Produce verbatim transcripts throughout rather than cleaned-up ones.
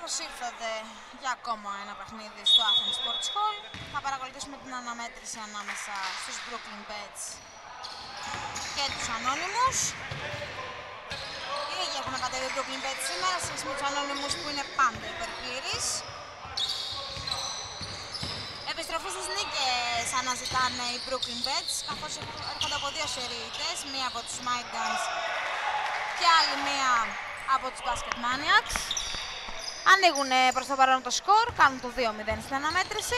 Καλώς ήρθατε για ακόμα ένα παιχνίδι στο Athens Sports Hall. Θα παρακολουθήσουμε την αναμέτρηση ανάμεσα στους Brooklyn Bets και τους Anonymous. Οι ίδιοι έχουν κατέβει οι Brooklyn Bets σήμερα, σε σχέση με τους Anonymous που είναι πάντα υπερπλήρης. Επιστροφή στις νίκες αναζητάνε οι Brooklyn Bets, καθώς έρχονται από δύο σερίτες, μία από τους Maidans και άλλη μία από τους Basket Maniacs. Ανοίγουν προς το παρόν το σκορ, κάνουν το δύο μηδέν στην αναμέτρηση.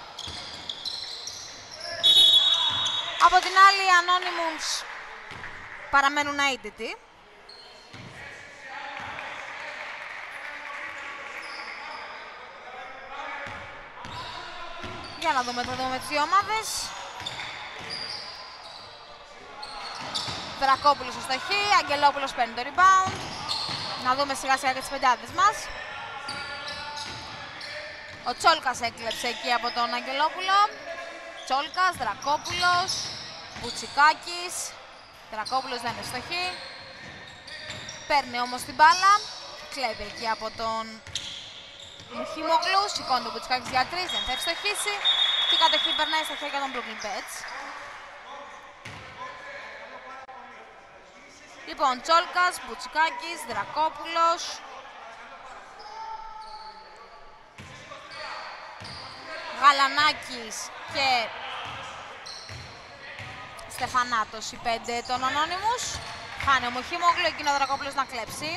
Από την άλλη οι Anonymous παραμένουν αίτητοι. Για να δούμε, θα δούμε τις δύο ομάδες. Δρακόπουλος στο στοχή, Αγγελόπουλος παίρνει το rebound. Να δούμε σιγά σιγά και τις πεντάδες μας. Ο Τσόλκας έκλεψε εκεί από τον Αγγελόπουλο. Τσόλκας, Δρακόπουλος, Μπουτσικάκης. Δρακόπουλος δεν είναι στοχή. Παίρνει όμως την μπάλα. Κλέβει εκεί από τον Μουχίμογλου. Σηκώνει τον Μπουτσικάκης για τρεις, δεν θα ευστοχίσει. Και η κατοχή περνάει στα χέρια των Brooklyn Bets. Λοιπόν, Τσόλκας, Μπουτσικάκης, Δρακόπουλος. Γαλανάκης και Στεφανάτος, οι πέντε των Anonymous. Χάνει ο Μουχίμογλου, εκείνο ο Δρακόπουλος να κλέψει.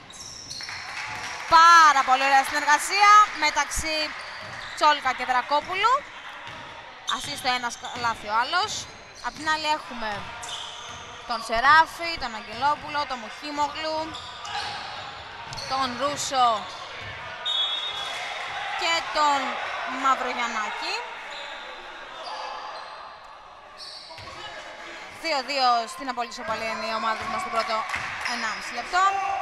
Πάρα πολύ ωραία συνεργασία μεταξύ Τσόλκα και Δρακόπουλου. Ασίστο ένας, λάθη ο άλλος. Απ' την άλλη έχουμε τον Σεράφη, τον Αγγελόπουλο, τον Μουχίμογλου, τον Ρούσο και τον Μαυρογιαννάκη. δύο δύο στην απόλυτη ισοπαλία είναι οι ομάδες μας στο πρώτο ενάμιση λεπτό.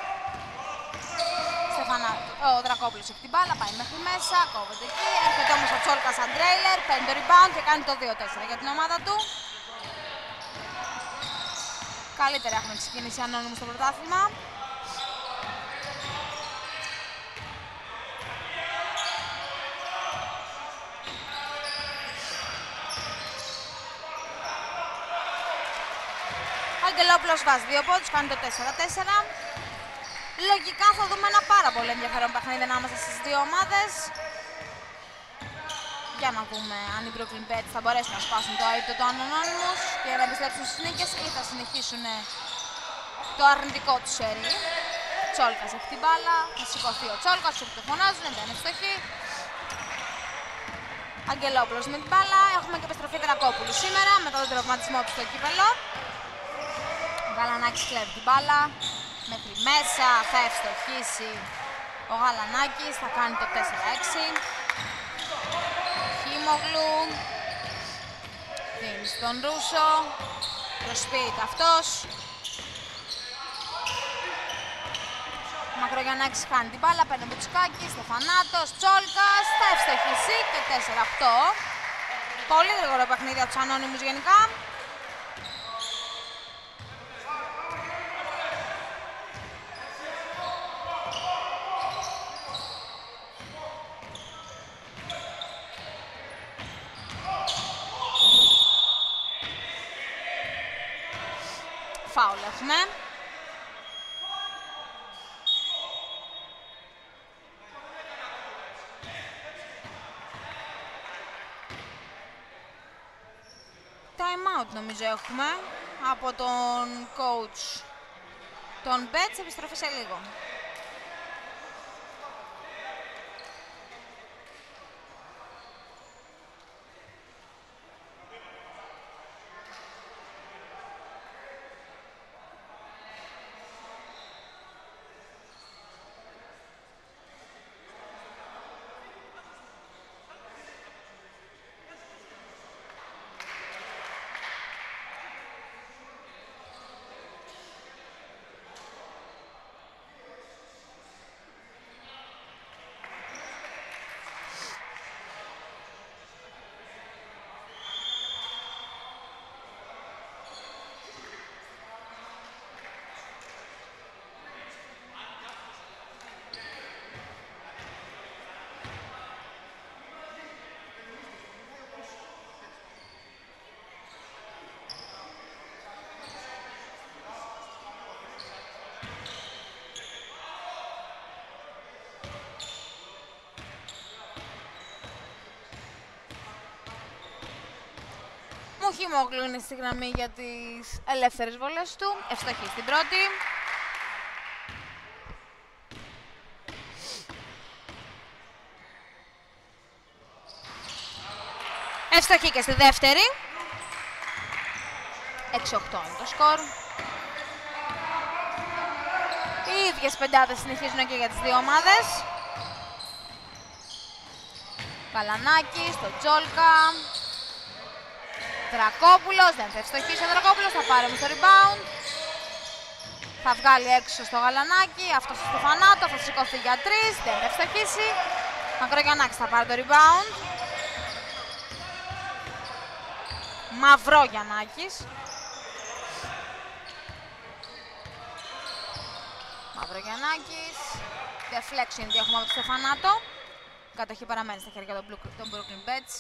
Στεφανά, ο Δρακόπουλος έχει την μπάλα, πάει μέχρι μέσα, κόβεται εκεί. Έρχεται όμως ο Τσόλκας σαν τρέιλερ, παίρνει το rebound και κάνει το δύο τέσσερα για την ομάδα του. Καλύτερα έχουμε ξεκινήσει Anonymous στο πρωτάθλημα. Ο Αγγελόπουλος βάζει δύο πόντους, κάνει το τέσσερα τέσσερα. Λογικά θα δούμε ένα πάρα πολύ ενδιαφέρον παιχνίδι ανάμεσα στις δύο ομάδες. Για να δούμε αν οι Brooklyn Bets θα μπορέσουν να σπάσουν το αίτητο του Anonymous και να επιστρέψουν στις νίκες ή θα συνεχίσουν το αρνητικό του σερί. Τσόλκας έχει την μπάλα, θα σηκωθεί ο Τσόλκας, όπου το φωνάζουν, δεν είναι ευστοχή. Αγγελόπουλος με την μπάλα, έχουμε και επιστροφή Δρακόπουλου σήμερα μετά τον τραυματισμό του στο κύπελο. Γαλανάκης κλέβει την μπάλα, μέχρι μέσα θα ευστοχίσει ο Γαλανάκης, θα κάνει το τέσσερα έξι. Χίμογλου, δίνει στον Ρούσο, προσποιείται αυτός. Μακρογιαννάκης κάνει την μπάλα, παίρνει Μπουτσικάκη, Στεφανάτος, Τσόλκας, θα ευστοχίσει και τέσσερα οκτώ. Πολύ γρήγορο παιχνίδι από τους Anonymous γενικά. Φάουλ έχουμε. Time out νομίζω έχουμε από τον coach των Bets, επιστροφή σε λίγο. Μουχίμογλου είναι στη γραμμή για τις ελεύθερες βολές του. Ευστοχή στην πρώτη. Ευστοχή και στη δεύτερη. έξι οκτώ είναι το σκορ. Οι ίδιες πεντάδες συνεχίζουν και για τις δύο ομάδες. Καλανάκη στο Τζόλκα. Δρακόπουλος, δεν θα ευστοχίσει ο Δρακόπουλος, θα πάρει στο rebound. Θα βγάλει έξω στο Γαλανάκη, αυτός στο Στεφανάτο, θα σηκωθεί για τρεις, δεν θα ευστοχίσει. Μακρογιαννάκης θα πάρει το rebound. Μαυρόγιαννάκης. Μαυρογιαννάκης. Deflection έχουμε από το Στεφανάτο. Κατοχή παραμένει στα χέρια των Brooklyn Bets.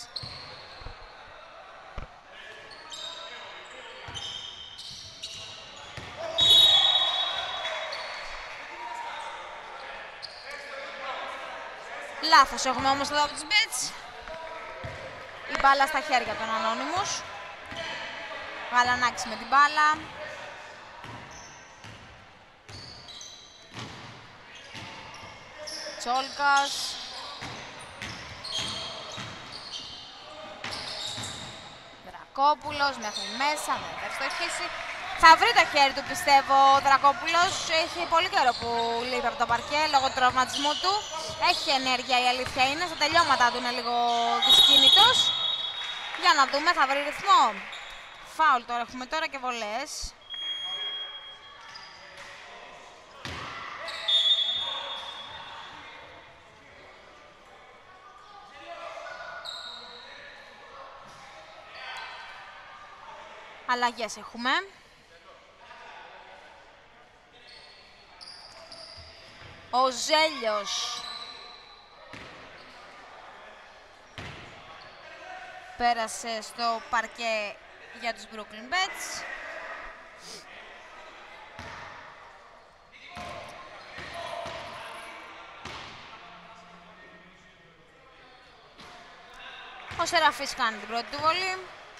Λάθος έχουμε όμως εδώ από τους Bets. Η μπάλα στα χέρια των Anonymous. Γαλανάκης με την μπάλα. Τσόλκας. Δρακόπουλος μέχρι μέσα, δεν θα ευστοχίσει. Θα βρει το χέρι του, πιστεύω, ο Δρακόπουλος. Έχει πολύ καιρό που λείπει από το παρκέ λόγω του τραυματισμού του. Έχει ενέργεια, η αλήθεια είναι. Στα τελειώματα του είναι λίγο δυσκίνητος. Για να δούμε, θα βρει ρυθμό. Φάουλ τώρα έχουμε τώρα και βολές. Αλλαγές έχουμε. Ο Ζέλιος πέρασε στο παρκέ για τους Brooklyn Bets. Ο Σεραφής κάνει την πρώτη του βολή.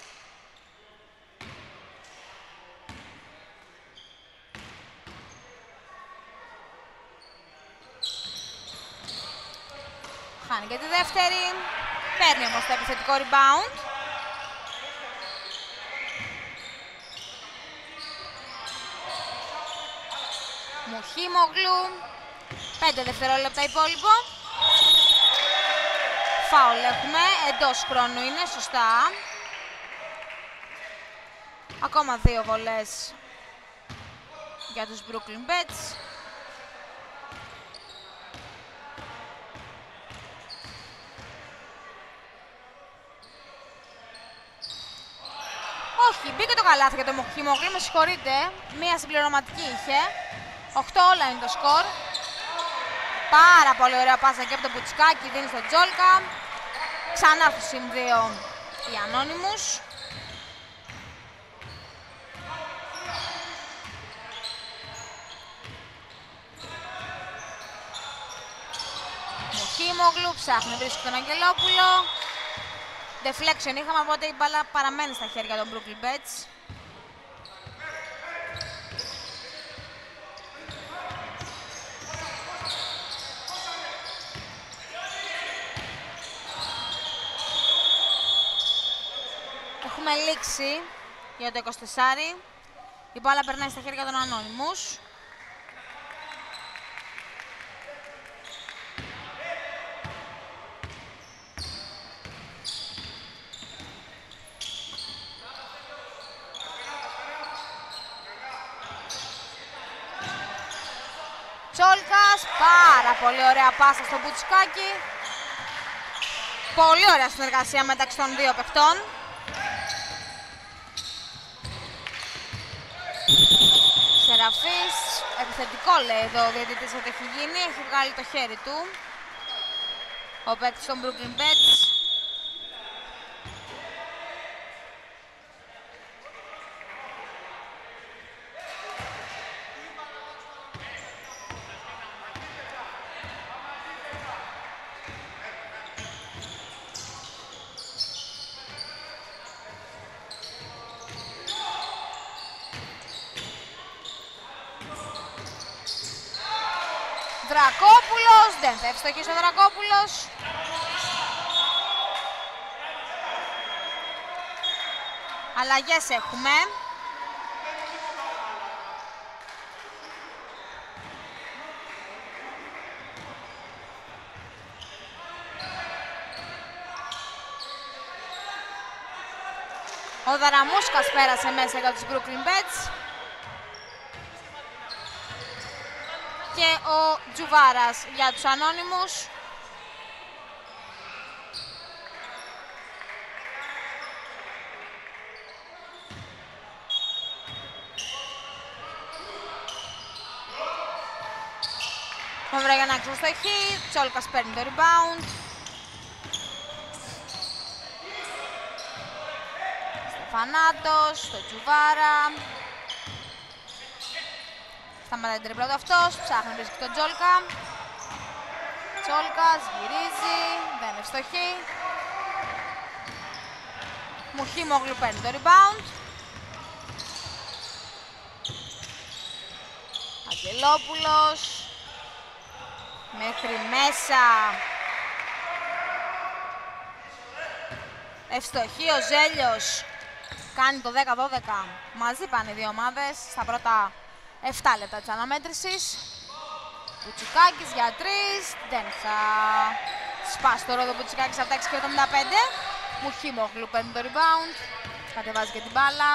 Χάνει και τη δεύτερη. Παίρνει όμως το επιθετικό rebound. Μουχίμογλου. Πέντε δευτερόλεπτα υπόλοιπο. Φάουλ έχουμε. Εντός χρόνου είναι. Σωστά. Ακόμα δύο βολές για τους Brooklyn Bets. Όχι, μπήκε το καλάθι για το Μουχίμογλου, με συγχωρείτε. Μία συμπληρωματική είχε. οκτώ όλα είναι το σκορ. Πάρα πολύ ωραία πάσα και από το Μπουτσικάκι, δίνει στο Τζόλκα. Ξανά στο συν δύο οι Anonymous. Μουχίμογλου ψάχνει, βρίσκει τον Αγγελόπουλο. Deflection είχαμε, οπότε η μπάλα παραμένει στα χέρια των Brooklyn Bets. Έχουμε λήξει για το είκοσι τέσσερα. Η μπάλα περνάει στα χέρια των Anonymous. Τσόλκας, πάρα πολύ ωραία πάσα στο Μπουτσικάκι. Πολύ ωραία συνεργασία μεταξύ των δύο παιχτών. Σεραφής, επιθετικό λέει εδώ ο διαιτητής ότι έχει γίνει, έχει βγάλει το χέρι του ο παίκτης των Brooklyn Bets. Δρακόπουλος, δεν θα ευστοχίσει ο Δρακόπουλος. Αλλαγές έχουμε. Ο Δαραμούσκας πέρασε μέσα για τους Brooklyn Bets. Και ο Τζουβάρας για τους Ανώνυμους. Ο Βραγιανάκης αστοχή, Τσόλκας παίρνει το rebound. Στεφανάτος, στο Τζουβάρα. Σταματάει την τριπλά του αυτός, ψάχνει βρίσκει τον Τζόλκα. Τσόλκας γυρίζει, δεν είναι ευστοχή. Μουχίμογλου παίρνει το rebound. Αγγελόπουλος. Μέχρι μέσα. Ευστοχή ο Ζέλιος. Κάνει το δέκα δώδεκα. Μαζί πάνε οι δύο ομάδες στα πρώτα επτά λεπτά της αναμέτρησης. Μπουτσικάκης για τρεις. Δεν θα σπάσει το ρόδο Μπουτσικάκης από τα έξι και εβδομήντα πέντε. Μουχίμογλου παίρνει το rebound. Κατεβάζει και την μπάλα.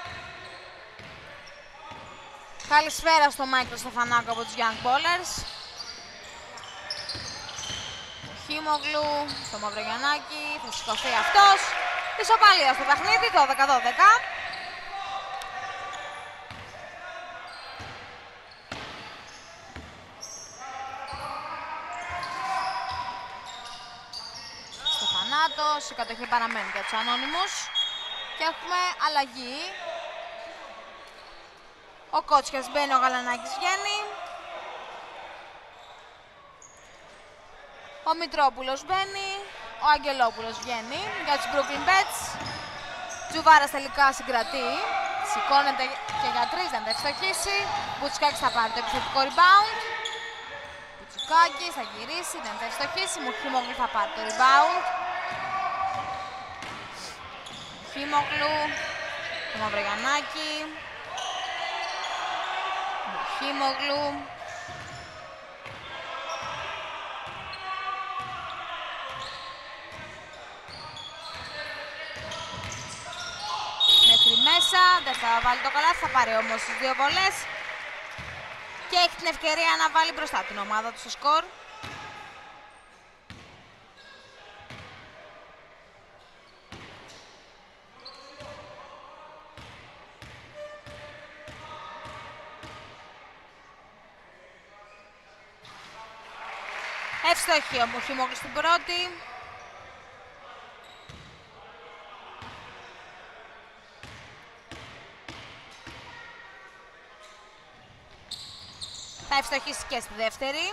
Καλησπέρα στο Μάικλ Στεφανάκο από τους Young Ballers. Μουχίμογλου στο Μαυρογιαννάκη. Θα σηκωθεί αυτός. Ισοπαλία στο παιχνίδι, δώδεκα δώδεκα. Στεφανάτος, η κατοχή παραμένει για τους Ανώνυμους. Και έχουμε αλλαγή. Ο Κότσιας μπαίνει, ο Γαλανάκης βγαίνει. Ο Μητρόπουλος μπαίνει. Ο Αγγελόπουλος βγαίνει για τους Brooklyn Bets. Τζουβάρας τελικά συγκρατεί. Σηκώνεται και για τρεις, δεν θα ευστοχίσει. Μπουτσικάκης θα πάρει το επιθετικό rebound. Μπουτσικάκης θα γυρίσει, δεν θα ευστοχίσει. Μουχίμογλου θα πάρει το rebound. Μουχίμογλου, το Μαυρογιαννάκη. Μουχίμογλου. Μέσα, δεν θα βάλει το καλάθι, θα πάρει όμως τις δύο βολές και έχει την ευκαιρία να βάλει μπροστά την ομάδα του στο σκορ. Ευστοχή ο Μουχίμογλου στην πρώτη. Θα ευστοχίσει και στη δεύτερη.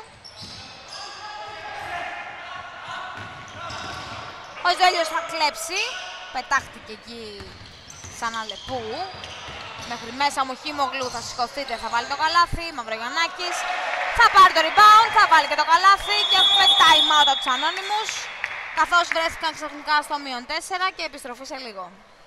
Ο Ζέλιος θα κλέψει. Πετάχτηκε εκεί σαν αλεπού. Μέχρι μέσα Μουχίμογλου θα σηκωθείτε, θα βάλει το καλάθι. Μαυρογιαννάκης θα πάρει το rebound, θα βάλει και το καλάθι. Και έχουμε time out από τους Ανώνυμους. Καθώς βρέθηκαν ξαφνικά στο μείον τέσσερα και επιστροφή σε λίγο.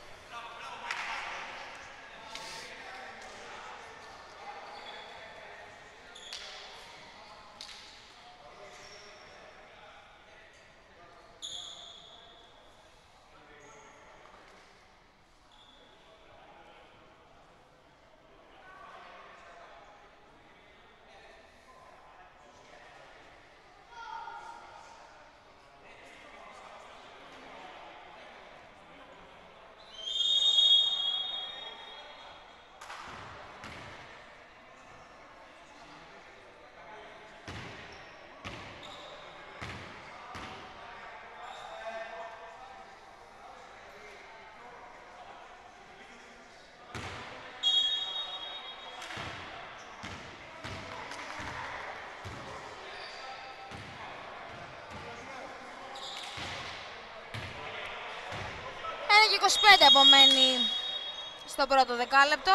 είκοσι πέντε απομένει στο πρώτο δεκάλεπτο.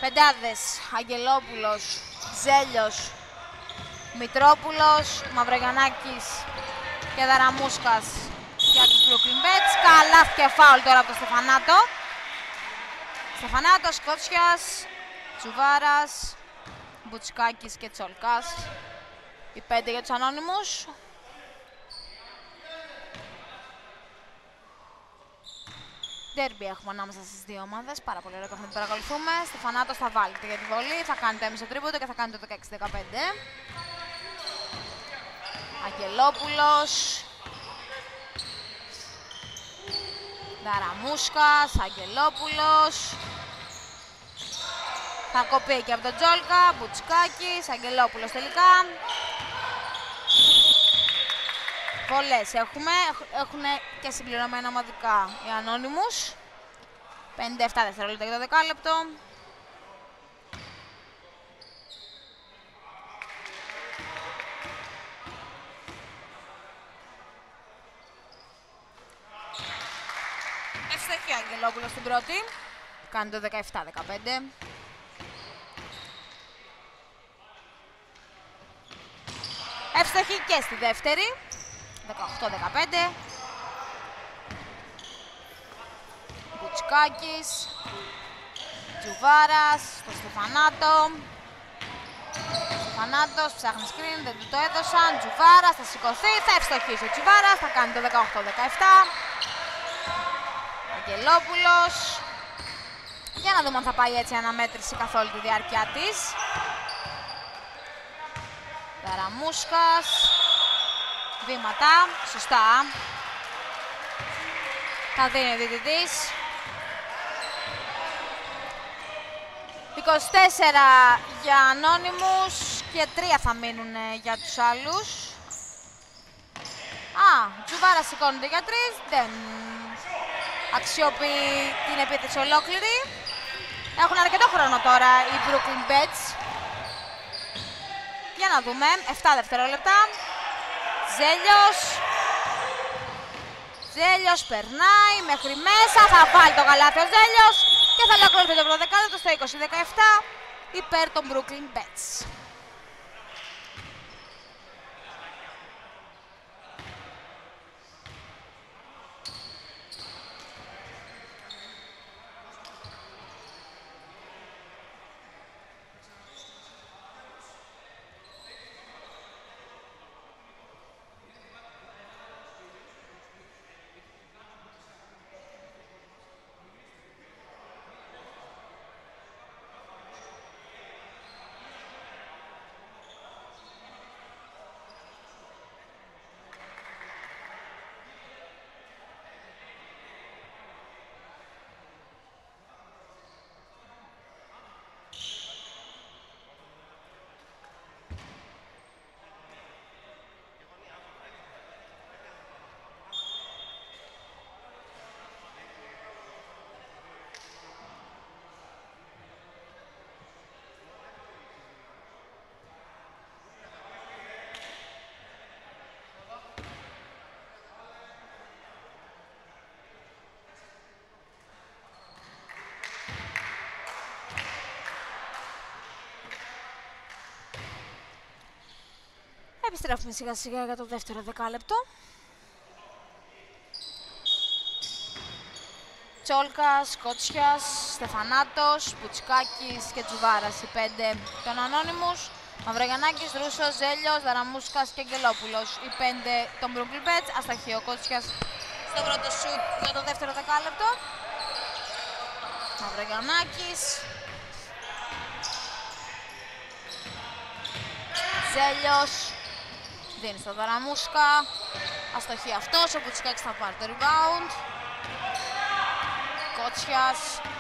Πεντάδες, Αγγελόπουλος, Ζέλιος, Μητρόπουλος, Μαυρογιαννάκης και Δαραμούσκας για τους Brooklyn Bets. Καλά και φάουλ τώρα από τον Στεφανάτο. Στεφανάτος, Κότσιας, Τσουβάρας, Μπουτσικάκης και Τσολκάς. Οι πέντε για τους ανώνυμους. Ντέρμπι έχουμε ανάμεσα στις δύο ομάδες. Πάρα πολύ ωραίο παιχνίδι που παρακολουθούμε. Στεφανάτος θα βάλει για τη βολή, θα κάνει το έμεσο τρίποντο και θα κάνει το δεκαέξι δεκαπέντε. Αγγελόπουλος. Δαραμούσκας, Αγγελόπουλος. Θα κοπεί και από τον Τζόλκα, Μπουτσικάκης, Αγγελόπουλος τελικά. Βολές έχουμε, έχουν και συμπληρωμένα ομαδικά οι ανώνυμους. πενήντα επτά δευτερόλεπτα για το δεκάλεπτο. Εύστοχη Αγγελόπουλος στην πρώτη. Κάνει το δεκαεπτά δεκαπέντε. Εύστοχη και στη δεύτερη. δεκαοκτώ δεκαπέντε. Μπουτσικάκης. Τζουβάρας στο Στεφανάτο. Στεφανάτος ψάχνει screen, δεν του το έδωσαν. Τζουβάρας θα σηκωθεί, θα ευστοχίσει ο Τζουβάρας, θα κάνει το δεκαοκτώ δεκαεπτά. Αγγελόπουλος. Για να δούμε αν θα πάει έτσι αναμέτρηση καθ' όλη τη διάρκεια της. Δαραμούσκας. Βήματα, σωστά. Τα δίνει ο διαιτητής. είκοσι τέσσερα για ανώνυμους και τρία θα μείνουν για τους άλλους. Α, Τζουβάρα σηκώνεται για τρεις, δεν αξιοποιεί την επίθεση ολόκληρη. Έχουν αρκετό χρόνο τώρα οι Brooklyn Bets. Για να δούμε, επτά δευτερόλεπτα. Ζέλιος. Ζέλιος περνάει μέχρι μέσα, θα βάλει το καλάθι ο Ζέλιος και θα ολοκληρωθεί το πρώτο δεκάλεπτο στο είκοσι δεκαεπτά υπέρ των Brooklyn Bets. Επιστρέφουμε σιγά σιγά για το δεύτερο δεκάλεπτο. Τσόλκας, Κότσιας, Στεφανάτος, Μπουτσικάκης και Τζουβάρας οι πέντε των ανώνυμους. Μαυρογιαννάκης, Ρούσος, Ζέλιος, Δαραμούσκας και Αγγελόπουλος οι πέντε των Brooklyn Bets. Ασταχεί ο Κότσιας στο πρώτο σουτ για το δεύτερο δεκάλεπτο. Μαυρογιαννάκης. Ζέλιος. Δίνει στο Δαραμούσκα. Αστοχεί αυτός, ο Μπουτσικάκης θα πάρει το rebound. Κότσιας.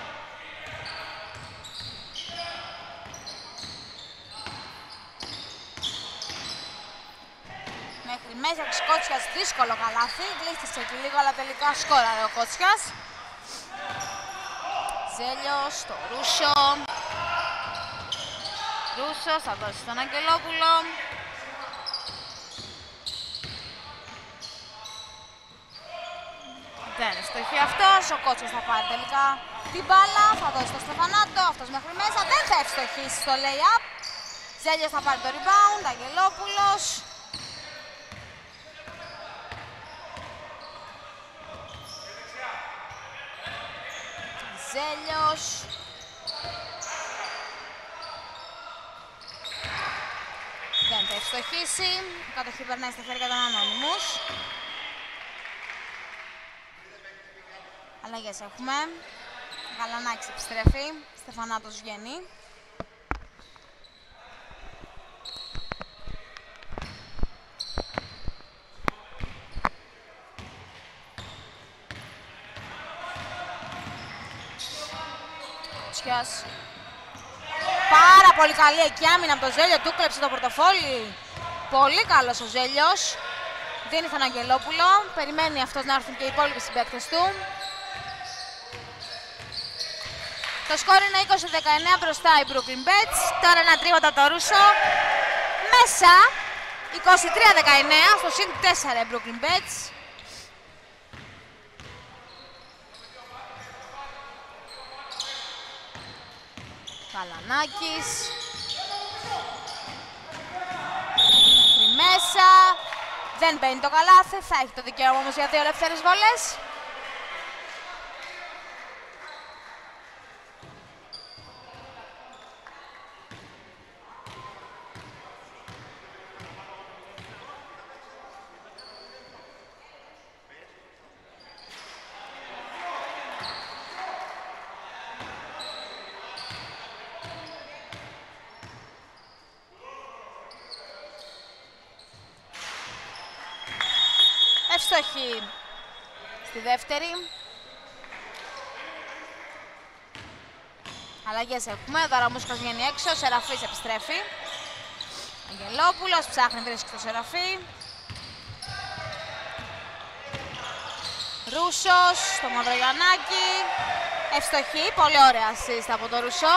Μέχρι μέσα της Κότσιας δύσκολο καλάθι. Γλίστησε και λίγο, αλλά τελικά σκόραρε ο Κότσιας. Ζέλιος, το Ρούσο. Ρούσος θα δώσει στον Αγγελόπουλο. Δεν στοχεί αυτός, ο Κότσος θα πάρει τελικά την μπάλα, θα δώσει στο Στεφανάτο, αυτός μέχρι μέσα, δεν θα ευστοχίσει στο lay-up. Ζέλιος θα πάρει το rebound, Αγγελόπουλος. Ζέλιος. Δεν θα ευστοχίσει, η κατοχή περνάει στα χέρια των Ανώνυμους. Αλλαγές έχουμε. Γαλανάκης επιστρέφει, Στεφανάτος βγαίνει. Τσιάς. Πάρα πολύ καλή εκεί άμυνα από το Ζέλιο, του κλέψε το πορτοφόλι. Πολύ καλός ο Ζέλιος. Δίνει στον Αγγελόπουλο, περιμένει αυτός να έρθουν και οι υπόλοιποι συμπαίκτες του. Το σκόρ είναι είκοσι δεκαεννέα μπροστά η Brooklyn Bets. Τώρα ένα τρίποντο από το Ρούσο. Μέσα, είκοσι τρία δεκαεννέα, στο συν τέσσερα η Brooklyn Bets. Καλανάκης. Μέσα. Δεν μπαίνει το καλάθι, θα έχει το δικαίωμα όμως για δύο ελεύθερες βολές. Ευστοχή στη δεύτερη. Αλλαγές έχουμε, ο Δαραμούσκας βγαίνει έξω, ο Σεραφής επιστρέφει. Αγγελόπουλος ψάχνει, βρίσκει το Σεραφή. Ρούσος στο Μαυρογιαννάκη. Ευστοχή, πολύ ωραία assist από το Ρούσο.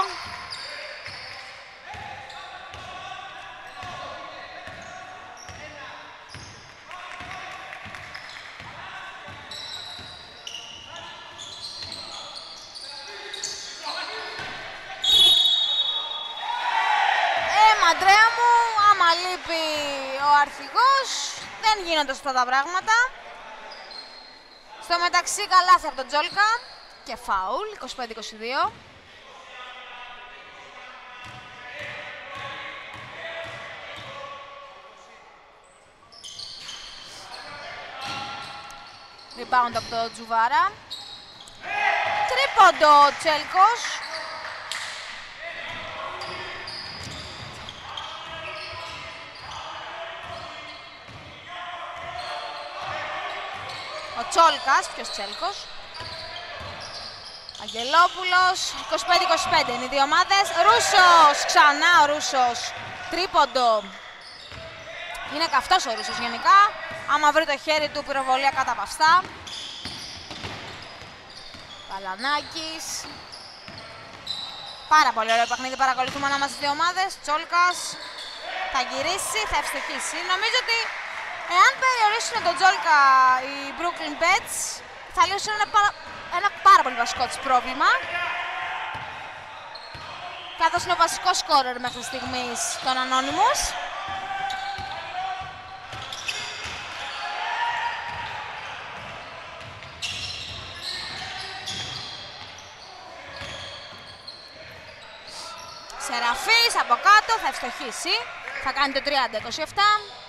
Αντρέα μου, άμα λείπει ο αρχηγός, δεν γίνονται σωστά τα πράγματα. Στο μεταξύ καλάθι από τον Τζόλκα και φάουλ, είκοσι πέντε είκοσι δύο. Rebound από τον Τζουβάρα. Τρίποντο ο Τσέλκος. Ο Τσόλκας, ποιος Τσέλκος. Αγγελόπουλος, είκοσι πέντε είκοσι πέντε είναι οι δύο ομάδες. Ρούσος, ξανά ο Ρούσος. Τρίποντο. Είναι καυτός ο Ρούσος γενικά. Άμα βρει το χέρι του, πυροβολία κάτω από αυτά. Καλανάκης. Πάρα πολύ ωραίο παιχνίδι, παρακολουθούμε ανάμεσα στις δύο ομάδες. Τσόλκας θα γυρίσει, θα ευστοχίσει. Νομίζω ότι εάν περιορίσουν τον Τζόλκα οι Brooklyn Bets, θα λύσουν ένα, παρα... ένα πάρα πολύ βασικό της πρόβλημα. Καθώς είναι ο βασικός σκόρερ μέχρι στιγμής των Anonymous. Σεραφής από κάτω, θα ευστοχίσει. Θα κάνει το τριάντα είκοσι επτά.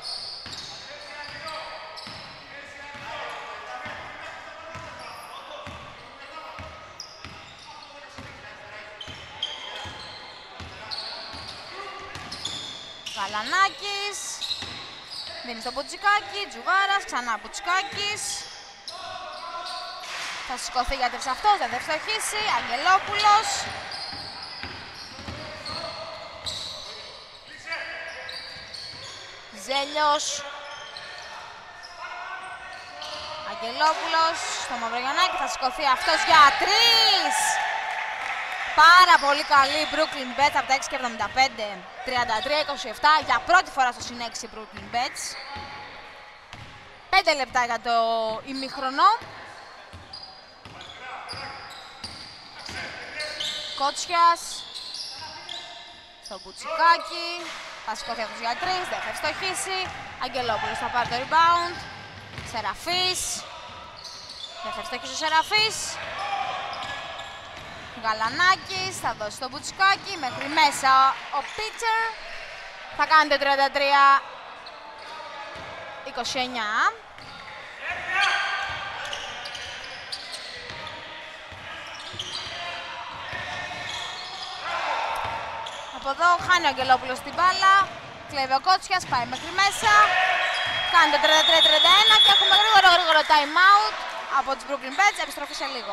Καλανάκης. Δίνει στο Μπουτσικάκι, Τζουβάρας, ξανά Μπουτσικάκης. Θα σηκωθεί γιατί σε αυτός, δεν θα ευστοχίσει. Αγγελόπουλος. Ζέλιος. Αγγελόπουλος στο Μαυρογιαννάκη, θα σηκωθεί αυτός για τρεις. Πάρα πολύ καλή Brooklyn Bets από τα έξι και εβδομήντα πέντε, τριάντα τρία είκοσι επτά, για πρώτη φορά στο συν έξι Brooklyn Bets. πέντε λεπτά για το ημίχρονο. Κότσιας. Στο Μπουτσικάκι. Θα σηκωθεί αυτός για τρεις, δεν θα ευστοχίσει. Αγγελόπουλος θα πάρει το rebound. Σεραφής. Δεν θα ευστοχίσει ο Σεραφής. Γαλανάκης θα δώσει το Μπουτσικάκι. Μέχρι μέσα ο Πίτσερ. Θα κάνει το τριάντα τρία είκοσι εννιά. Από εδώ χάνει ο Αγγελόπουλος την μπάλα, κλέβει ο Κότσιας, πάει μέχρι μέσα, κάνει το τριάντα τρία τριάντα ένα και έχουμε γρήγορο γρήγορο time out από τους Brooklyn Bets, επιστροφή σε λίγο.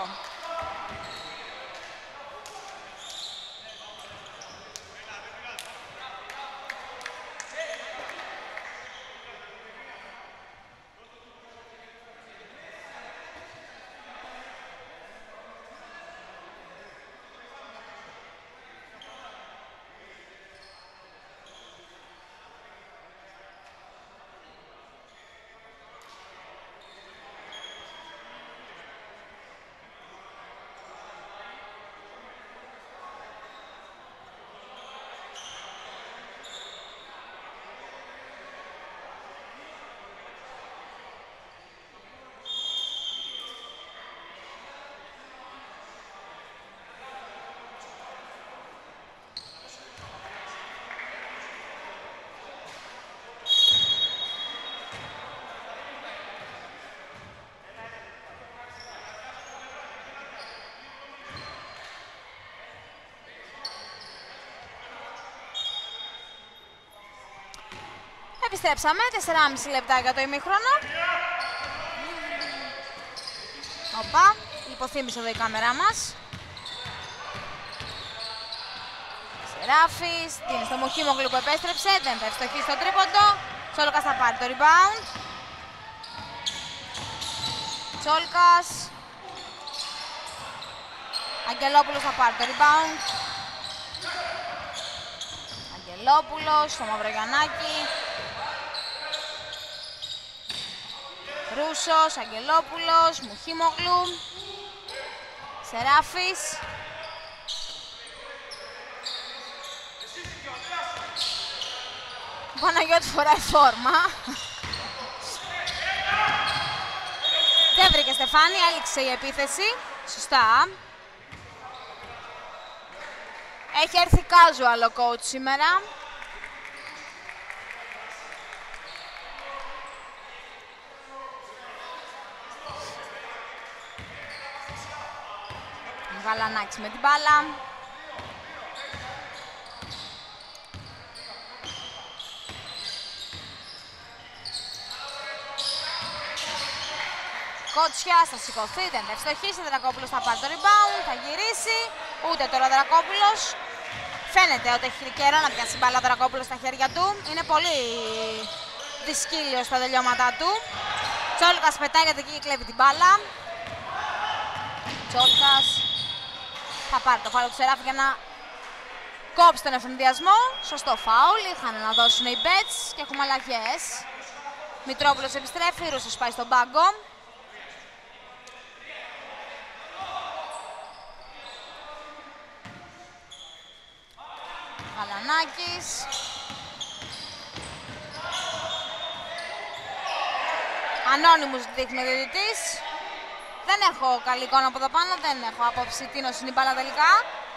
Επιστρέψαμε, τέσσερα και μισό λεπτά για το ημίχρονο. Οπα, υποθύμησε εδώ η κάμερά μας. Σεράφης, δίνει στο Μουχίμογλου που επέστρεψε, δεν θα ευστοχίσει στο τρίποντο. Τσόλκας θα πάρει το rebound. Τσόλκας. Αγγελόπουλος θα πάρει το rebound. Αγγελόπουλος, στο Μαυρογιαννάκη. Ρούσος, Αγγελόπουλος, Μουχίμογλου, Σεράφης. Παναγιώτης φοράει φόρμα. Δεν βρήκε Στεφάνη, έληξε η επίθεση. Σωστά. Έχει έρθει casual ο coach σήμερα. Γαλανάκης με την μπάλα. Κότσιας θα σηκωθεί, δεν θα ευστοχίσει. Δρακόπουλος θα πάρει το rebound, θα γυρίσει. Ούτε τώρα Δρακόπουλος. Φαίνεται ότι έχει καιρό να πιάσει μπάλα Δρακόπουλος στα χέρια του. Είναι πολύ δυσκύλιος στα τελειώματά του. Τσόλκας πετάγεται εκεί και κλέβει την μπάλα. Τσόλκας θα πάρει το φάουλ του Σεράφη για να κόψει τον ευθυνδιασμό. Σωστό φάουλ, είχαν να δώσουν οι Bets και έχουμε αλλαγές. Μητρόπουλος επιστρέφει, Ρούσος πάει στον πάγκο. Γαλανάκης. Ανώνυμους δείχνει ο διαιτητής. Δεν έχω καλή εικόνα από εδώ πάνω, δεν έχω απόψη τίνος είναι η μπάλα τελικά.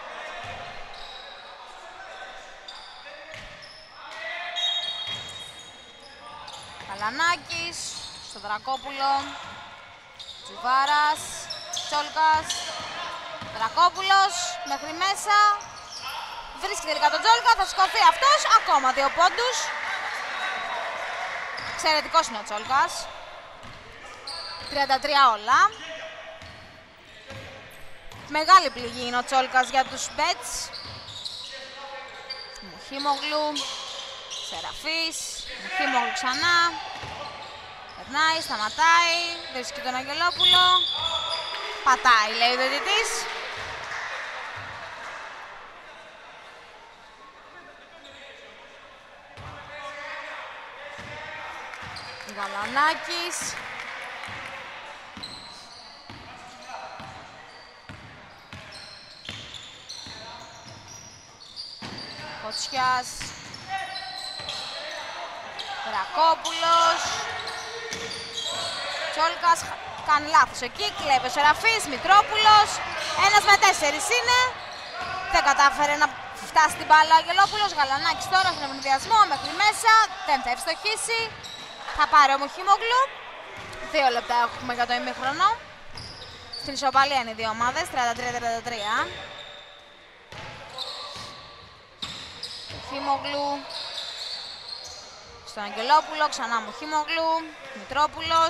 Γαλανάκης, στο Δρακόπουλο, Τζουβάρας, Τσόλκας, Δρακόπουλος, μέχρι μέσα. Βρίσκει τελικά τον Τσόλκα, θα σηκωθεί αυτός, ακόμα δύο πόντους. Εξαιρετικός είναι ο Τσόλκας. τριάντα τρία όλα. Μεγάλη πληγή είναι ο Τσόλκας για τους Bets. Μουχίμογλου, Σεραφής, Μουχίμογλου ξανά. Περνάει, σταματάει, βρίσκει τον Αγγελόπουλο. Πατάει, λέει ο διαιτητής. Γαλανάκης. Κότσιας. Δρακόπουλος. Τσόλκας κάνει λάθος εκεί, κλέβει ο Σεραφής, Μητρόπουλος. Ένας με τέσσερις είναι. Δεν κατάφερε να φτάσει την μπάλα ο Αγγελόπουλος. Γαλανάκης τώρα στον ευνηδιασμό μέχρι μέσα. Δεν θα ευστοχίσει. Θα πάρει ο Μοχίμογλου. Δύο λεπτά έχουμε για το ημίχρονο. Στην ισοπαλία είναι οι δύο ομάδες, τριάντα τρία τριάντα τρία. Μοχίμογλου. Στον Αγγελόπουλο, ξανά Μοχίμογλου. Μητρόπουλος.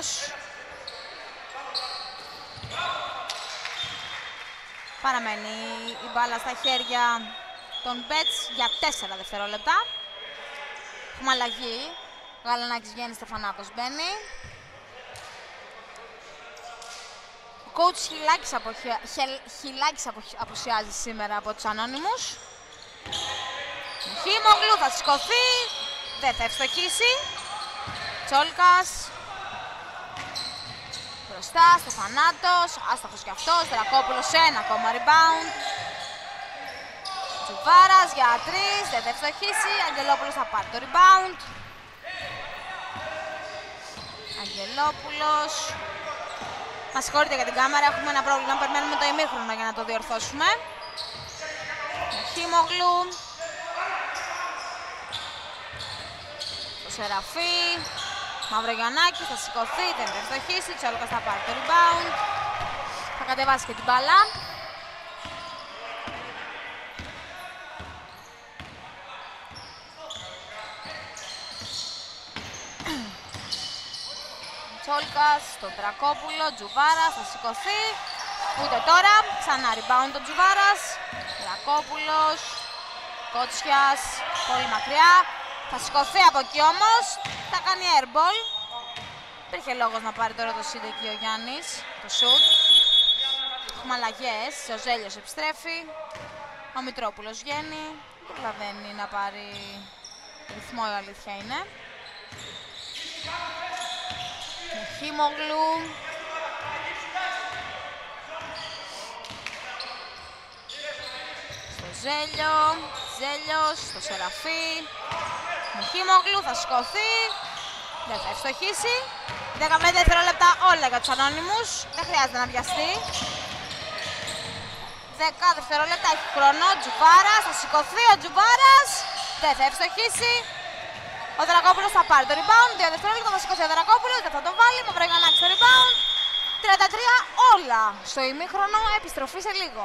Παραμένει η μπάλα στα χέρια των Μπέτς για τέσσερα δευτερόλεπτα. Έχουμε αλλαγή. Γαλανάκης βγαίνει, Στεφανάκος μπαίνει. Ο coach Χιλάκης, αποχε... Χιλάκης αποσιάζει σήμερα από τους Ανώνυμους. Μοχίμογλου θα σηκωθεί. Δεν θα ευστοχίσει. Τσόλκας. Μπροστά, Στεφανάτος, άστοχος κι αυτός, Δρακόπουλος σε ένα ακόμα rebound. Τζουβάρας για τρεις, δεν θα ευστοχίσει, Αγγελόπουλος θα πάρει το rebound. Αγγελόπουλος. Μας συγχωρείτε για την κάμερα, έχουμε ένα πρόβλημα, περιμένουμε το ημίχρονο για να το διορθώσουμε. Μοχίμογλου. Το Σεραφή. Μαυρογιαννάκη θα σηκωθεί, δεν θα ευστοχίσει, Τσόλκας θα πάρει το rebound. Θα κατεβάσει και την μπάλα. Τσόλκας, τον Δρακόπουλο, Τζουβάρας θα σηκωθεί. Ούτε τώρα, ξανά rebound τον Τζουβάρας. Δρακόπουλος, Κότσιας, πολύ μακριά. Θα σηκωθεί από εκεί όμως, θα κάνει airball. Υπήρχε λόγος να πάρει τώρα το σιντ εκεί ο Γιάννης, το shoot. Έχουμε αλλαγές, ο Ζέλιος επιστρέφει. Ο Μητρόπουλος βγαίνει, δεν προλαβαίνει να πάρει ρυθμό, η αλήθεια είναι. Μοχίμογλου. Στο Ζέλιο, Ζέλιος, στο Σεραφή. Μοχίμογλου θα σηκωθεί. Δεν θα ευστοχίσει. δεκαπέντε δευτερόλεπτα όλα για τους Ανώνυμους. Δεν χρειάζεται να βιαστεί. δέκα δευτερόλεπτα έχει χρόνο. Τζουβάρας, θα σηκωθεί ο Τζουβάρας. Δεν θα ευστοχίσει. Ο Δρακόπουλος θα πάρει το rebound. δύο δευτερόλεπτα θα σηκωθεί ο Δρακόπουλος. Δεν θα το βάλει. Μαυρογιαννάκης στο rebound. τριάντα τρία όλα στο ημίχρονο. Επιστροφή σε λίγο.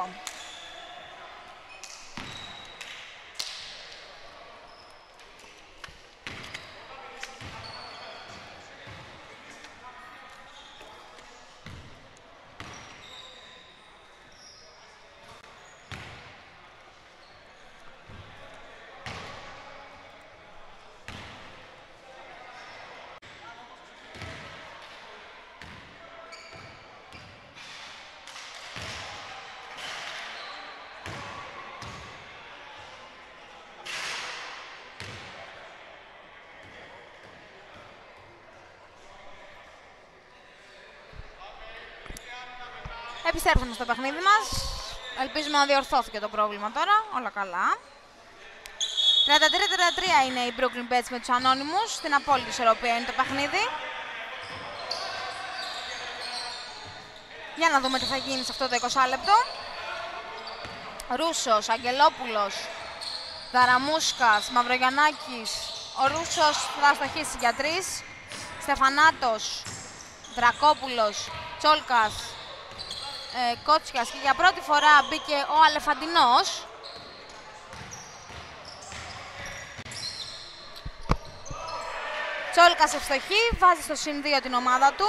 Επιστρέψαμε στο παιχνίδι μας. Ελπίζουμε να διορθώθηκε το πρόβλημα τώρα. Όλα καλά. τριάντα τρία τριάντα τρία είναι οι Brooklyn Bets με τους Ανώνυμους. Στην απόλυτη ισορροπία είναι το παιχνίδι. Για να δούμε τι θα γίνει σε αυτό το είκοσι λεπτό. Ρούσος, Αγγελόπουλος, Δαραμούσκας, Μαυρογιαννάκης. Ο Ρούσος θα αστοχίσει για τρεις. Στεφανάτος, Δρακόπουλος, Τσόλκας, ε, Κότσιας και για πρώτη φορά μπήκε ο Αλεφαντινός. Τσόλκας ευστοχή, βάζει στο συν δύο την ομάδα του.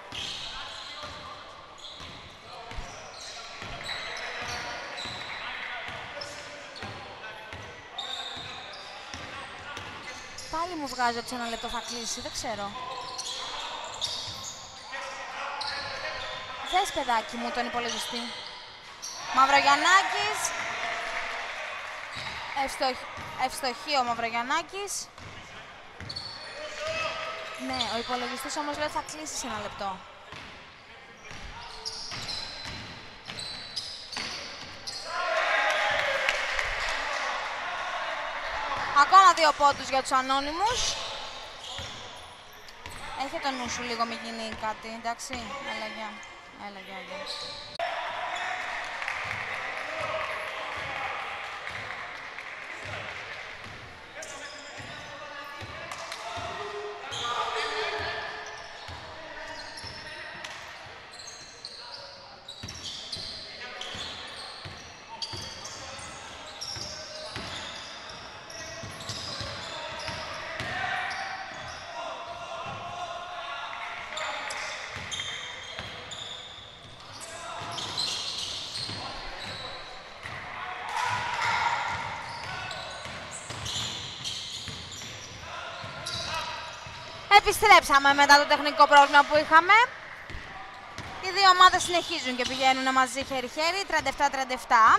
Πάλι μου βγάζει ότι σε ένα λεπτό θα κλείσει, δεν ξέρω. Δες παιδάκι μου τον υπολογιστή. Μαυρογιαννάκης. Ευστοχ... Ευστοχή ο Μαυρογιαννάκης. Ναι, ο υπολογιστής όμως λέει θα κλείσει σε ένα λεπτό. Ακόμα δύο πόντους για τους ανώνυμους. Έχει το νου σου λίγο, μην γίνει κάτι, εντάξει. Έλα, γεια. Έλα, γεια, γεια. Επιστρέψαμε μετά το τεχνικό πρόβλημα που είχαμε. Οι δύο ομάδες συνεχίζουν και πηγαίνουν μαζί χέρι-χέρι, τριάντα επτά τριάντα επτά.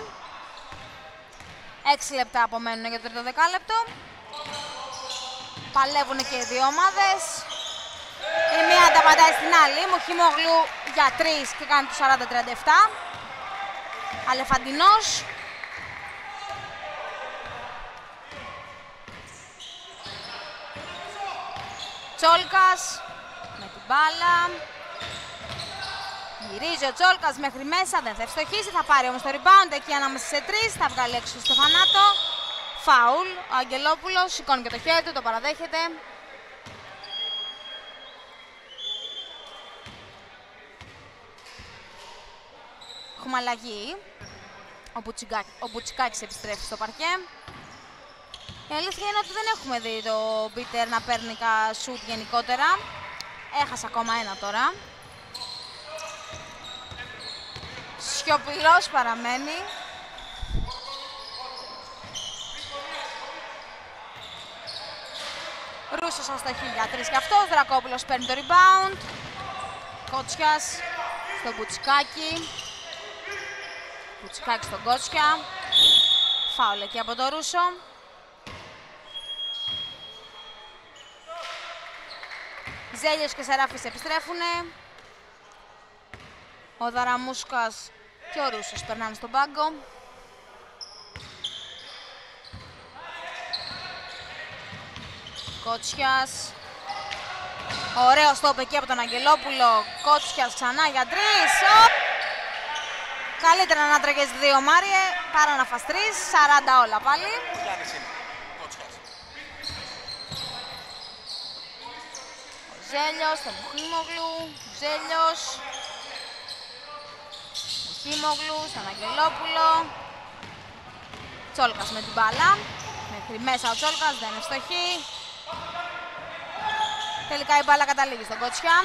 έξι λεπτά απομένουν για το τρίτο δεκάλεπτο. Παλεύουν και οι δύο ομάδες. Η μία ανταπαντάει στην άλλη. Μουχιμόγλου για τρεις και κάνει το σαράντα τριάντα επτά. Αλεφαντινός. Τσόλκας με την μπάλα. Γυρίζει ο Τσόλκας μέχρι μέσα, δεν θα ευστοχίσει, θα πάρει όμως το rebound εκεί ανάμεσα σε τρεις, θα βγάλει έξω στο Στεφανάτο. Φάουλ, ο Αγγελόπουλος σηκώνει και το χέρι του, το παραδέχεται. Έχουμε αλλαγή. Ο, Μπουτσικα... ο Μπουτσικάκης επιστρέφει στο παρκέ. Η αλήθεια είναι ότι δεν έχουμε δει το Μπίτερ να παίρνει κα σουτ γενικότερα. Έχασε ακόμα ένα τώρα. Σιωπηλός παραμένει. Ρούσος αστοχή για τρεις και αυτός. Δρακόπουλος παίρνει το rebound. Κότσιας στο Μπουτσικάκι. Μπουτσικάκι στον Κότσια. Φάουλ εκεί από το Ρούσο. Ζέλιος και Σεράφης επιστρέφουνε. Ο Δαραμούσκας και ο Ρούσος περνάνε στον πάγκο. Κότσιας. Ωραίο στόπ εκεί από τον Αγγελόπουλο. Κότσιας ξανά για τρεις. Οπ! Καλύτερα να τρέχεις δύο, Μάριε, παρά να φας τρεις. σαράντα όλα πάλι. Ζέλιος, τον Μουχίμογλου, Ζέλιος, Μουχίμογλου, στον Αγγελόπουλο. Τσόλκας με την μπάλα, μέχρι μέσα ο Τσόλκας, δεν είναι ευστοχή. Τελικά η μπάλα καταλήγει στον Κότσια.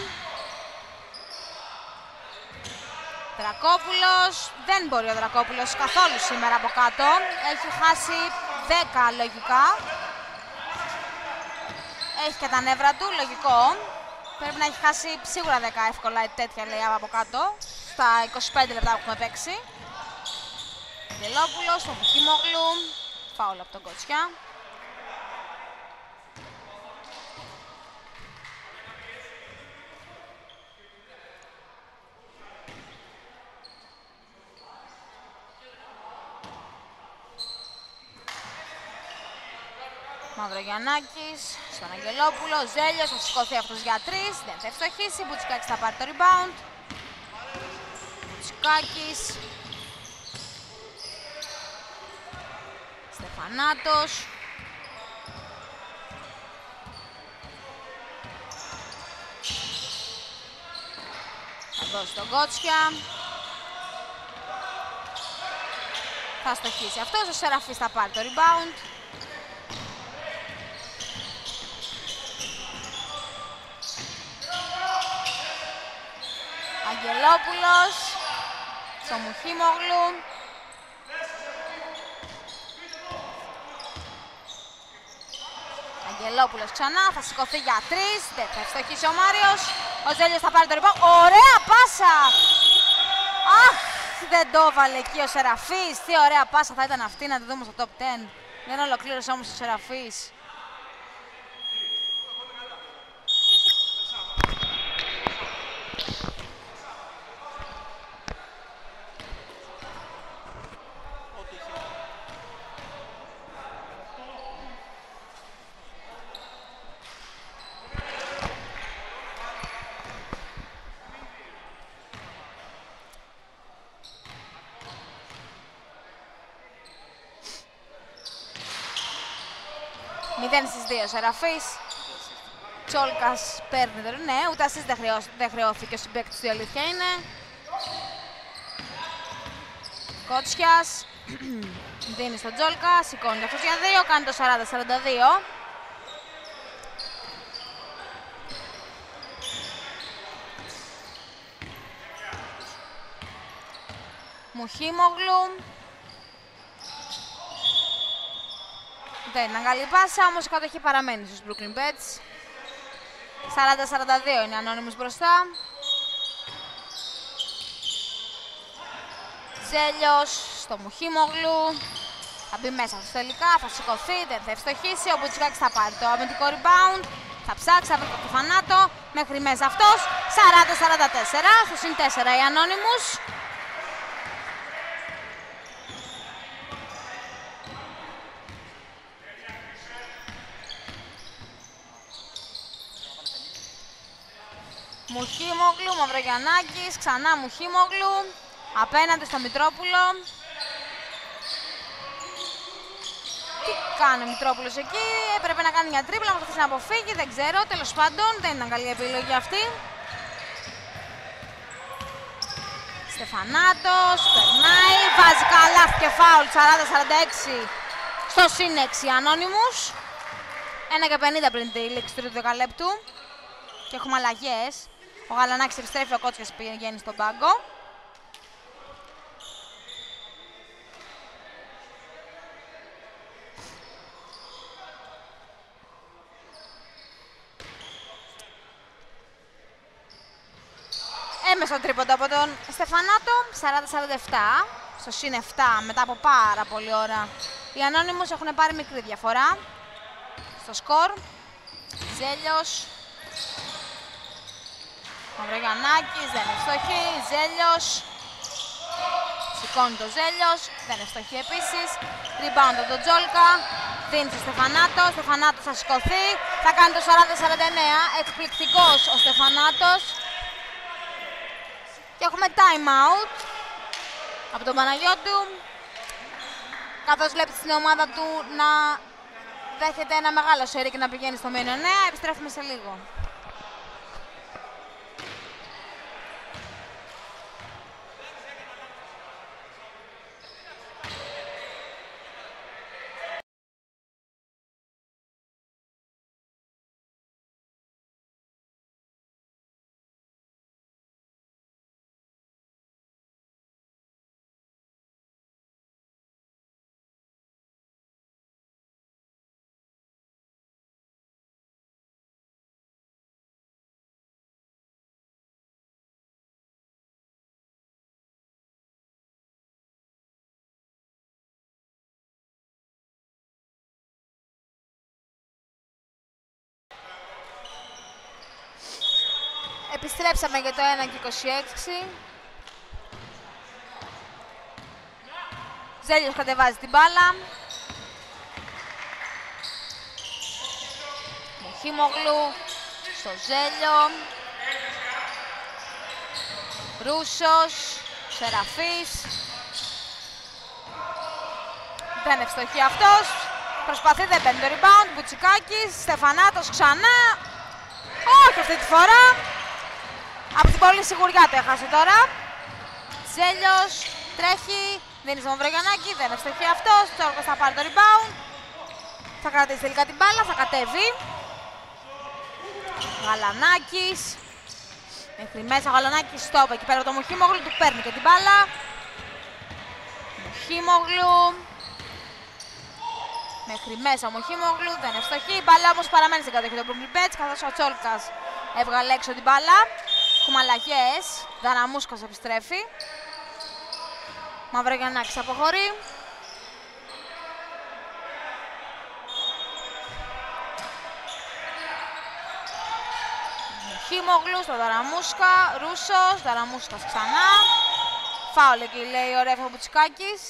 Δρακόπουλος, δεν μπορεί ο Δρακόπουλος καθόλου σήμερα από κάτω. Έχει χάσει δέκα λογικά. Έχει και τα νεύρα του, λογικό. Πρέπει να έχει χάσει σίγουρα δέκα εύκολα τέτοια λέει από κάτω. Στα είκοσι πέντε λεπτά που έχουμε παίξει. Γελόπουλος, τον Φουκίμογλου. Φάουλ από τον Κότσια. Μαυρογιαννάκης, στον Αγγελόπουλο, Ζέλιος, θα σηκωθεί αυτός για τρεις, δεν θα ευστοχίσει, Μπουτσικάκης θα πάρει το rebound. Μπουτσικάκης. Στεφανάτος. Θα δώσει τον Κότσια. Θα στοχίσει αυτός, ο Σεραφής θα πάρει το rebound. Αγγελόπουλος, στο Μουχίμογλου. Αγγελόπουλος ξανά, θα σηκωθεί για τρεις, δεν θα ευστοχίσει ο Μάριος. Ο Ζέλιος θα πάρει το rebound, ωραία πάσα! Αχ, δεν το έβαλε εκεί ο Σεραφής, τι ωραία πάσα θα ήταν αυτή να τη δούμε στο top δέκα. Δεν ολοκλήρωσε όμως ο Σεραφής. μηδέν στις δύο Σεραφής. Τσόλκας παίρνει το, ναι, ούτε assist δεν, χρεώ, δεν χρεώθηκε ο συμπαίκτης του, η αλήθεια είναι. Κότσιας, δίνει στον Τσόλκα, σηκώνει αυτός για δύο, κάνει το σαράντα σαράντα δύο. Μουχίμογλου. Δεν ήταν καλή πάσα, όμως η κατοχή παραμένει στους Brooklyn Bets. σαράντα σαράντα δύο είναι ανώνυμος μπροστά. Ζέλιος στο Μουχίμογλου. Θα μπει μέσα αυτό τελικά, θα σηκωθεί, δεν θα ευστοχίσει. Ο Μπουτσικάκης θα πάρει το αμυντικό rebound. Θα ψάξει, θα βρει το θανάτο. Μέχρι μέσα αυτός. σαράντα σαράντα τέσσερα, στο συν τέσσερα οι ανώνυμους. Μουχίμογλου, Μαυρογιαννάκης, ξανά Μουχίμογλου, απέναντι στο Μητρόπουλο. Τι κάνει ο Μητρόπουλος εκεί, έπρεπε να κάνει μια τρίπλα, προσπαθήσει να αποφύγει, δεν ξέρω, τέλος πάντων δεν ήταν καλή επιλογή αυτή. Στεφανάτος, περνάει, βάζει καλάθι και φάουλ, σαράντα σαράντα έξι στο συν έξι ανώνυμους. ένα και πενήντα πριν τη λήξη του τρίτου δεκαλέπτου. Και έχουμε αλλαγές. Ο Γαλανάκης επιστρέφει, ο Κότσιας πηγαίνει στον πάγκο. Έμεσο τρίποντο από τον Στεφανάτο, σαράντα σαράντα επτά, στο συν επτά μετά από πάρα πολλή ώρα. Οι ανώνυμους έχουν πάρει μικρή διαφορά στο σκορ. Ζέλιος. Μαυρογιαννάκης, δεν ευστοχεί, Ζέλιος. Σηκώνει το Ζέλιος, δεν ευστοχεί επίσης. Rebound από τον Τζόλκα, δίνει στο Στεφανάτο, ο Στεφανάτος θα σηκωθεί. Θα κάνει το σαράντα σαράντα εννέα, εκπληκτικός ο Στεφανάτος. Και έχουμε time out από τον Παναγιώτου. Καθώς βλέπει στην ομάδα του να δέχεται ένα μεγάλο σερί και να πηγαίνει στο μείον εννέα, επιστρέφουμε σε λίγο. Επιστρέψαμε για το ένα και είκοσι έξι. Ζέλιος κατεβάζει την μπάλα. Μουχίμογλου στο Ζέλιο. Ρούσος, Σεραφής. Δεν ευστοχεί αυτός. Προσπαθεί, δεν παίρνει το rebound. Μπουτσικάκης, Στεφανάτος ξανά. Όχι αυτή τη φορά. Από την πολύ σιγουριά το έχασε τώρα. Ζέλιος τρέχει, δίνει στο Μαυρογιαννάκη, δεν ευστοχεί αυτός. Τσόρκος θα πάρει το rebound. Θα κρατήσει τελικά την μπάλα, θα κατέβει. Γαλανάκης. Μέχρι μέσα ο Γαλανάκης, stop εκεί πέρα από το Μουχίμογλου, του παίρνει και την μπάλα. Μουχίμογλου. Μέχρι μέσα ο Μουχίμογλου, δεν ευστοχεί. Η μπάλα όμως παραμένει στην κατοχή των Brooklyn Bets, καθώς ο Τσόλκας έβγαλε έξω την μπάλα. Έχουμε αλλαγές. Δαναμούσκος επιστρέφει. Μαυρογιαννάκης αποχωρεί. Μουχίμογλου στο Δαναμούσκα. Ρούσος, Δαναμούσκας ξανά. Φάουλ εκεί λέει ο ρέφ ο Μπουτσικάκης.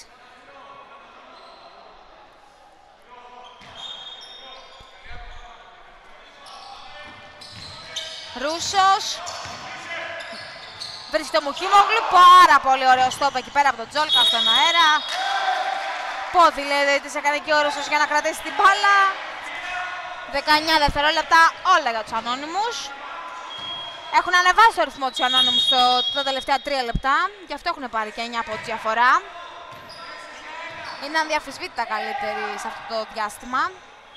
Ρούσος. Βρίσκει το Μουχίμογλου, πάρα πολύ ωραίο stop εκεί πέρα από τον Τζόλκα στον αέρα. Πόδι λέει της έκανε και ο Ρούσος για να κρατήσει την μπάλα. δεκαεννιά δευτερόλεπτα όλα για τους Anonymous. Έχουν ανεβάσει το ρυθμό τους Anonymous στο, τα τελευταία τρία λεπτά, γι' αυτό έχουν πάρει και εννιά από τη διαφορά. Είναι αδιαφυσβήτητα καλύτεροι σε αυτό το διάστημα.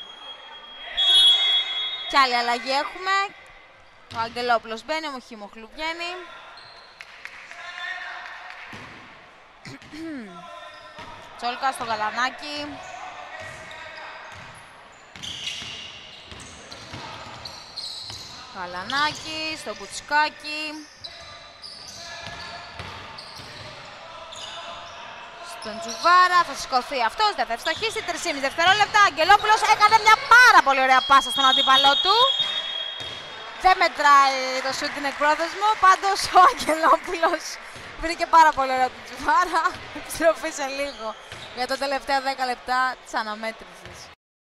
Κι άλλη αλλαγή έχουμε. Ο Αγγελόπουλος μπαίνει, ο Μοχίμογλου βγαίνει. Τσόλκα στο Γαλανάκι. Γαλανάκι στο Μπουτσικάκι. Στον Τζουβάρα, θα σηκωθεί αυτός, δεν θα ευστοχίσει, τρία και μισό δευτερόλεπτα. Αγγελόπουλος έκανε μια πάρα πολύ ωραία πάσα στον αντίπαλό του. Δεν μετράει το σουτ, είναι εκπρόθεσμο, πάντως ο Αγγελόπουλος βρήκε πάρα πολύ ωραία τον Τζουβάρα. Επιστροφή σε λίγο για τα τελευταία δέκα λεπτά της αναμέτρησης.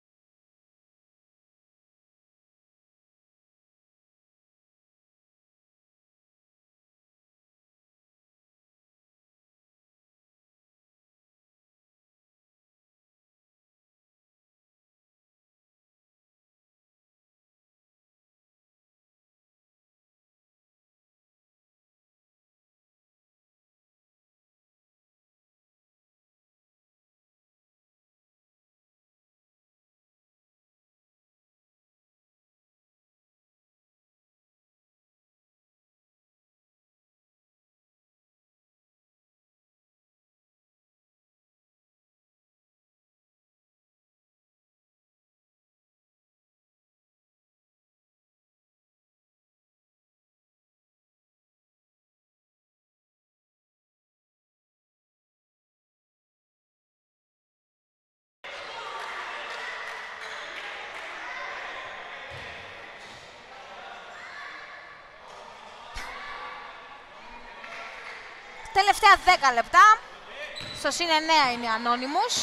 Τελευταία δέκα λεπτά, στο συν εννέα είναι Anonymous.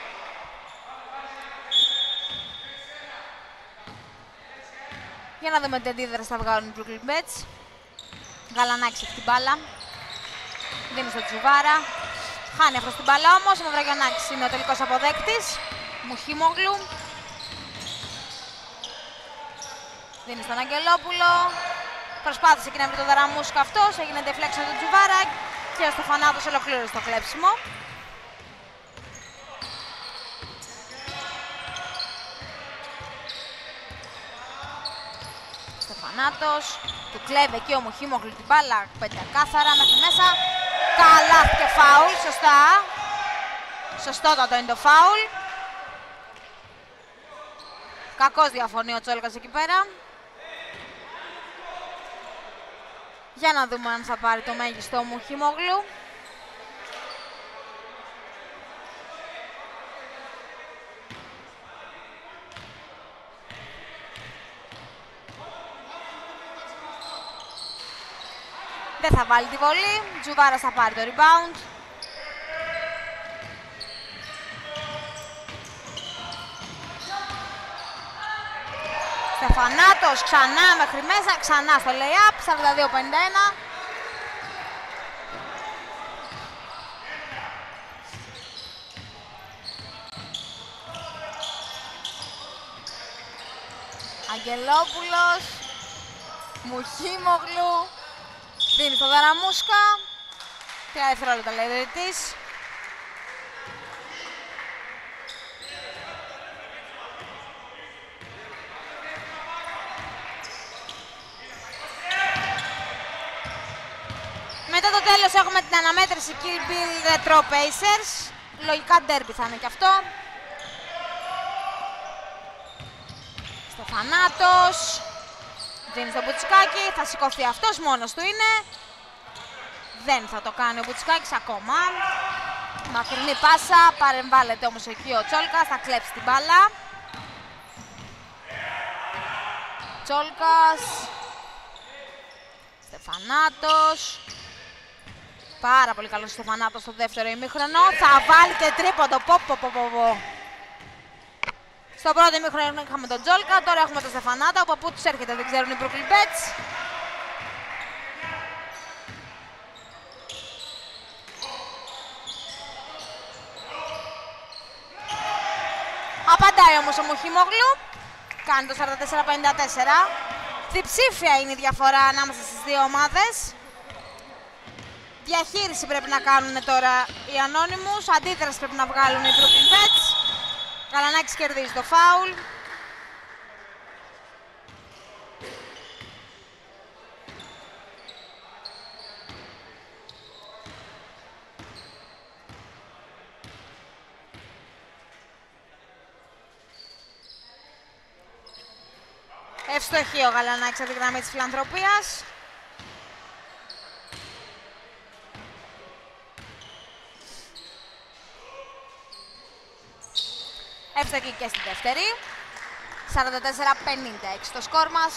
Για να δούμε τι αντίδραση θα βγάλουν οι Brooklyn Bets. Γαλανάκης έχει την μπάλα. Δίνει στο Τζουβάρα. Χάνει αυτός την μπάλα όμως. Ο Μαυρογιαννάκης είναι ο τελικός αποδέκτης. Μοχίμογλου. Δίνει στον Αγγελόπουλο. Προσπάθησε και να βρει τον Δαραμούσκα αυτός. Έγινε deflection του Τζουβάρα. Και ο Στεφανάτος ολοκλήρωσε το κλέψιμο. Στεφανάτος, του κλέβει εκεί ο Μοχίμογλου την μπάλα, πέντε κάθαρα μέχρι μέσα. Καλά και φάουλ, σωστά. Σωστότατο είναι το φάουλ. Κακός διαφωνεί ο Τσόλκας εκεί πέρα. Για να δούμε αν θα πάρει το μέγιστο Μοχίμογλου. Δεν θα βάλει τη βολή. Τζουβάρας θα πάρει το rebound. Στεφανάτος ξανά μέχρι μέσα, ξανά στο lay-up, σαράντα δύο πενήντα ένα. Αγγελόπουλος, Μοχίμογλου, δίνει στο Δαραμούσκα. Τρία δευτερόλεπτα λέει ο διαιτητής. Μετά το τέλος έχουμε την αναμέτρηση Kill Bill Retro Pacers. Λογικά derby θα είναι και αυτό. Στεφανάτος. Δίνει στο Μπουτσικάκι. Θα σηκωθεί αυτός, μόνος του είναι. Δεν θα το κάνει ο Μπουτσικάκης ακόμα. Μακρινή πάσα. Παρεμβάλλεται όμως εκεί ο Τσόλκας. Θα κλέψει την μπάλα. Τσόλκας. Στεφανάτος. Πάρα πολύ καλός Στεφανάτος στο δεύτερο ημίχρονο. Θα βάλει και τρίποντο. Πο, πο, πο, πο, πο. Στο πρώτο ημίχρονο είχαμε τον Τζόλκα, τώρα έχουμε τον Στεφανάτο. Από πού τους έρχεται δεν ξέρουν οι Brooklyn Bets. Απαντάει όμως ο Μοχίμογλου. κάνει το σαράντα τέσσερα πενήντα τέσσερα. Διψήφια είναι η διαφορά ανάμεσα στις δύο ομάδες. Διαχείριση πρέπει να κάνουν τώρα οι Anonymous, αντίδραση πρέπει να βγάλουν οι Brooklyn Pets. Γαλανάκης κερδίζει το φάουλ. Ευστοχή ο Γαλανάκης από τη γραμμή της φιλανθρωπίας. Ευστοχή και στη δεύτερη. σαράντα τέσσερα πενήντα έξι το σκορ μας.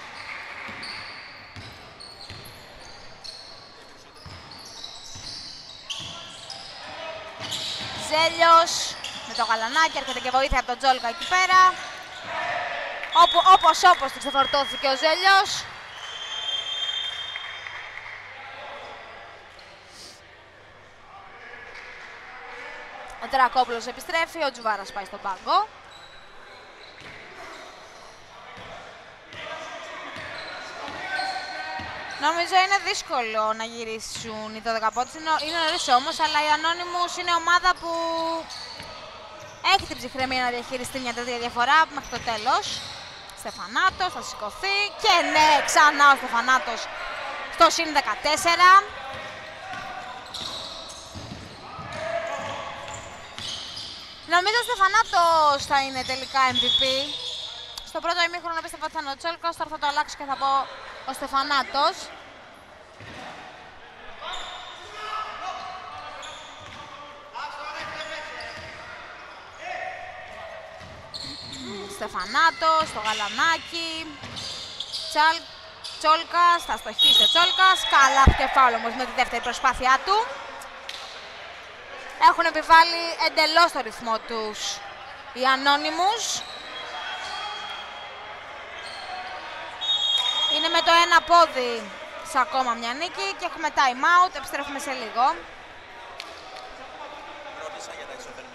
Ζέλιος με το Γαλανάκι, έρχεται και βοήθεια από τον Τζόλκα εκεί πέρα. Όπου, όπως όπως του ξεφορτώθηκε ο Ζέλιος. Ο Τρακόπουλος επιστρέφει, ο Τζουβάρας πάει στον πάγκο. Νομίζω είναι δύσκολο να γυρίσουν οι δώδεκα πόντους, είναι νωρίς όμως, αλλά η Anonymous είναι ομάδα που έχει την ψυχραιμία να διαχειριστεί μια τέτοια διαφορά μέχρι το τέλος. Στεφανάτος θα σηκωθεί και ναι, ξανά ο Στεφανάτος στο συν δεκατέσσερα. Νομίζω ο Στεφανάτος θα είναι τελικά εμ βι πι. Στο πρώτο ημίχρονο πίστευα ότι θα είναι ο Τσόλκας, τώρα θα το αλλάξω και θα πω ο Στεφανάτος. Στεφανάτος, το Γαλανάκι, Τσάλ, Τσόλκας, θα στοχίσει ο Τσόλκας, καλά και φάουλ όμως με τη δεύτερη προσπάθειά του. Έχουν επιβάλει εντελώς το ρυθμό τους οι Anonymous. Είναι με το ένα πόδι σε ακόμα μια νίκη και έχουμε time out, επιστρέφουμε σε λίγο.